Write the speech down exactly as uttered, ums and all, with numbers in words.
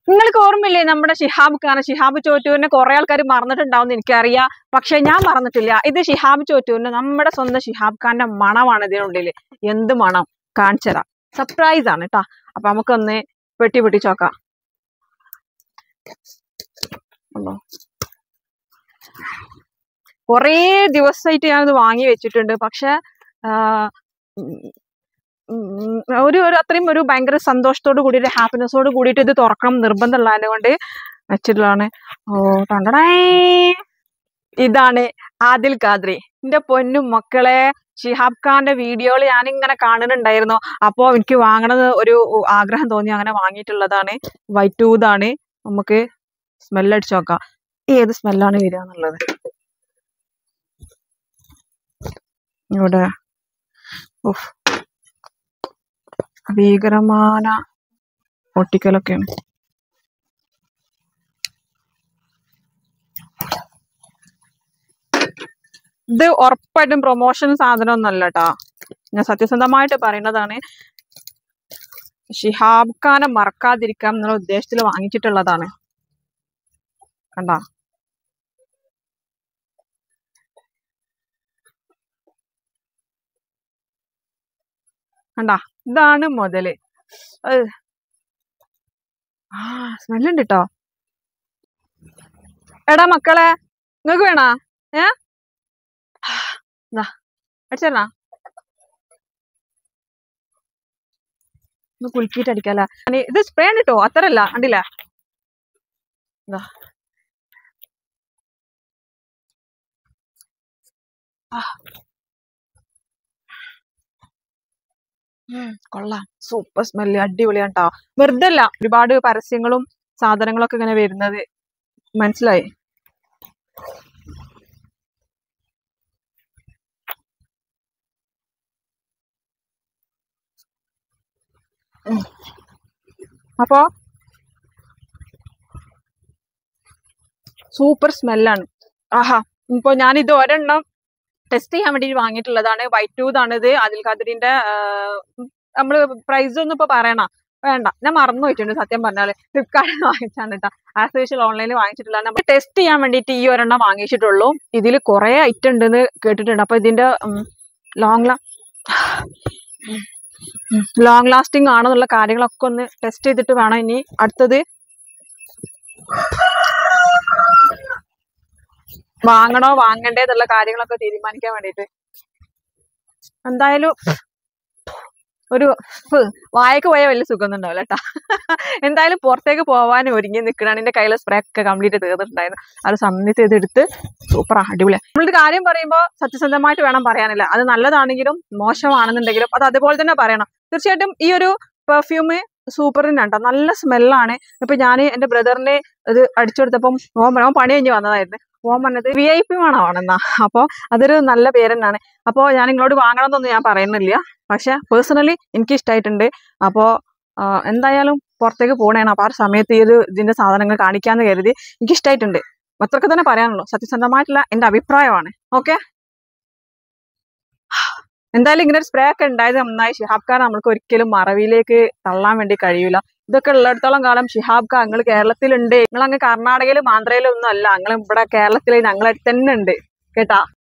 നിങ്ങൾക്ക് ഓർമ്മയില്ലേ നമ്മുടെ ഷിഹാബ് ഖാൻ? ഷിഹാബ് ചോറ്റൂരിനെ കുറെ ആൾക്കാർ മറന്നിട്ടുണ്ടാവും എനിക്കറിയാം, പക്ഷെ ഞാൻ മറന്നിട്ടില്ല. ഇത് ഷിഹാബ് ചോറ്റൂരിന് നമ്മുടെ സ്വന്തം ഷിഹാബ് ഖാന്റെ മണമാണ് ഇതിനുള്ളിൽ. എന്ത് മണം കാണിച്ചതാ, സർപ്രൈസ് ആണ് കേട്ടാ. അപ്പൊ നമുക്കൊന്ന് പെട്ടി പൊട്ടിച്ചോക്കാം. കൊറേ ദിവസമായിട്ട് ഞാനിത് വാങ്ങി വെച്ചിട്ടുണ്ട്, പക്ഷെ ഒരു ഒരു അത്രയും ഒരു ഭയങ്കര സന്തോഷത്തോട് കൂടിയിട്ട് ഹാപ്പിനെസ്സോട് കൂടിയിട്ട് ഇത് തുറക്കണം നിർബന്ധമുള്ളത് കൊണ്ട് വെച്ചിട്ടുള്ളതാണ്. ഓ തണ്ടടേ, ഇതാണ് ആദിൽ ഖാദ്രി. എന്റെ പൊന്നും മക്കളെ, ഷിഹാബ് ഖാന്റെ വീഡിയോകൾ ഞാനിങ്ങനെ കാണുന്നുണ്ടായിരുന്നു. അപ്പോ എനിക്ക് വാങ്ങണത് ഒരു ആഗ്രഹം തോന്നി, അങ്ങനെ വാങ്ങിയിട്ടുള്ളതാണ്. വൈറ്റ് ടൂതാണ്. നമുക്ക് സ്മെല്ലടിച്ച് നോക്കാം ഏത് സ്മെല്ലാണ് വരിക എന്നുള്ളത്. ഇവിടെ ഉഫ് ഭീകരമായ പൊട്ടിക്കലൊക്കെയാണ്. ഇത് ഉറപ്പായിട്ടും പ്രൊമോഷൻ സാധനം ഒന്നല്ല കേട്ടാ, ഞാൻ സത്യസന്ധമായിട്ട് പറയുന്നതാണ്. ഷിഹാബ് ഖാനെ മറക്കാതിരിക്കാം എന്നുള്ള ഉദ്ദേശത്തിൽ വാങ്ങിച്ചിട്ടുള്ളതാണ്. കണ്ടാ, കണ്ടാ, ഇതാണ് മുതല്. ആ സ്മെല്ലുണ്ട് കേട്ടോ. എടാ മക്കളെ, നിങ്ങക്ക് വേണോ? ഏ അടിച്ചേരണ ഒന്ന് കുലുക്കിയിട്ട് അടിക്കാല. ഇത് സ്പ്രേ ഉണ്ട് കേട്ടോ, അത്രല്ല കണ്ടില്ല. കൊള്ളാം, സൂപ്പർ സ്മെല്ല്, അടിപൊളിയാണ് ട്ടോ. വെറുതെ അല്ല, ഒരുപാട് പരസ്യങ്ങളും സാധനങ്ങളൊക്കെ ഇങ്ങനെ വരുന്നത്, മനസ്സിലായി. അപ്പോ സൂപ്പർ സ്മെല്ലാണ്. ആഹാ, ഇപ്പൊ ഞാനിത് ഒരെണ്ണം ടെസ്റ്റ് ചെയ്യാൻ വേണ്ടി വാങ്ങിയിട്ടുള്ളതാണ്. വൈറ്റ് ടൂത്ത് ആണ് ഇത്. ആദിൽ ഖാദ്രിന്റെ നമ്മള് പ്രൈസ് ഒന്നും ഇപ്പൊ പറയണ വേണ്ട, ഞാൻ മറന്നു പോയിട്ടുണ്ട് സത്യം പറഞ്ഞാല്. ഫ്ലിപ്കാർട്ടിൽ വാങ്ങിച്ചാണ് കേട്ടോ, ആസ് യൂഷ്വൽ ഓൺലൈനിൽ വാങ്ങിച്ചിട്ടുള്ള. നമ്മൾ ടെസ്റ്റ് ചെയ്യാൻ വേണ്ടിയിട്ട് ഈ ഒരെണ്ണം വാങ്ങിച്ചിട്ടുള്ളൂ. ഇതിൽ കുറെ ഐറ്റം ഉണ്ടെന്ന് കേട്ടിട്ടുണ്ട്. അപ്പൊ ഇതിന്റെ ലോങ് ലോങ് ലാസ്റ്റിംഗ് ആണെന്നുള്ള കാര്യങ്ങളൊക്കെ ഒന്ന് ടെസ്റ്റ് ചെയ്തിട്ട് വേണം ഇനി അടുത്തത് വാങ്ങണോ വാങ്ങണ്ടേ എന്നുള്ള കാര്യങ്ങളൊക്കെ തീരുമാനിക്കാൻ വേണ്ടിയിട്ട്. എന്തായാലും ഒരു വായക്ക് പോയാൽ വലിയ സുഖമൊന്നും ഉണ്ടാവില്ല കേട്ടാ. എന്തായാലും പുറത്തേക്ക് പോവാൻ ഒരുങ്ങി നിൽക്കണാണ്. എന്റെ കയ്യിലെ സ്പ്രേ ഒക്കെ കംപ്ലീറ്റ് തീർന്നിട്ടുണ്ടായിരുന്നു. അത് സബ്മിറ്റ് ചെയ്തെടുത്ത് സൂപ്പറാ, അടിപൊളിയാ. നമ്മളൊരു കാര്യം പറയുമ്പോൾ സത്യസന്ധമായിട്ട് വേണം പറയാനില്ല. അത് നല്ലതാണെങ്കിലും മോശമാണെന്നുണ്ടെങ്കിലും അത് അതുപോലെ തന്നെ പറയണം. തീർച്ചയായിട്ടും ഈ ഒരു പെർഫ്യൂം സൂപ്പറിനാട്ടോ, നല്ല സ്മെല്ലാണ്. ഇപ്പൊ ഞാൻ എന്റെ ബ്രദറിനെ ഇത് അടിച്ചു കൊടുത്തപ്പം ഓൻ ഓൻ പണി കഴിഞ്ഞ് വന്നതായിരുന്നു. ഓൻ പറഞ്ഞത് വി ഐ പി മണമാണെന്നാ. അപ്പോൾ അതൊരു നല്ല പേര് തന്നെയാണ്. അപ്പോൾ ഞാൻ നിങ്ങളോട് വാങ്ങണമെന്നൊന്നും ഞാൻ പറയുന്നില്ല, പക്ഷെ പേഴ്സണലി എനിക്ക് ഇഷ്ടമായിട്ടുണ്ട്. അപ്പോൾ എന്തായാലും പുറത്തേക്ക് പോകണേണ്. അപ്പോൾ ആ സമയത്ത് ഈ ഒരു ഇതിന്റെ സാധനങ്ങൾ കാണിക്കാന്ന് കരുതി എനിക്ക് ഇഷ്ടമായിട്ടുണ്ട്. അത്രയൊക്കെ തന്നെ പറയാനുള്ളൂ. സത്യസന്ധമായിട്ടുള്ള എന്റെ അഭിപ്രായമാണ്. ഓക്കെ, എന്തായാലും ഇങ്ങനെ ഒരു സ്പ്രേ ഒക്കെ ഉണ്ടായത് നന്നായി. ഷിഹാബ് ഖാൻ നമ്മൾക്ക് ഒരിക്കലും മറവിയിലേക്ക് തള്ളാൻ വേണ്ടി കഴിയൂല. ഇതൊക്കെ ഉള്ളിടത്തോളം കാലം ഷിഹാബ് ഖാൻ നിങ്ങൾ കേരളത്തിലുണ്ട്. നിങ്ങൾ അങ്ങ് കർണാടകയിലും ആന്ധ്രയിലും ഒന്നും അല്ല, നിങ്ങൾ ഇവിടെ കേരളത്തിൽ ഞങ്ങളടുത്ത് തന്നെ ഉണ്ട് കേട്ടാ.